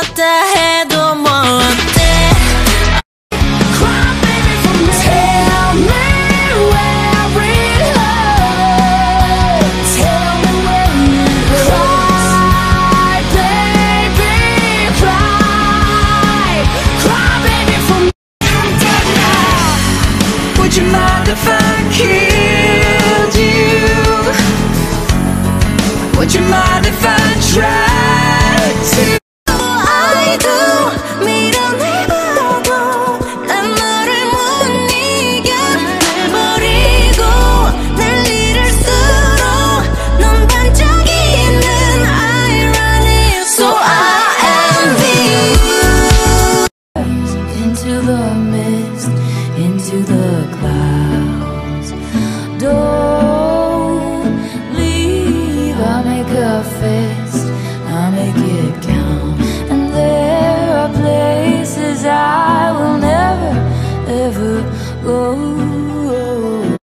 같다 해도 뭐 어때? Cry baby for me. Tell me where it hurts. Tell me where it hurts. Cry baby, cry. Cry baby for me. Would you mind if I killed you? Would you mind if I tried to? I do 밀어내봐도 난 너를 못 이겨. 날 버리고 날 잃을수록 넌 반짝이는 irony. So I envy you. Into the mist, into the clouds. Don't leave, I'll make a fist, I'll make it count. And there are places I will never, ever go.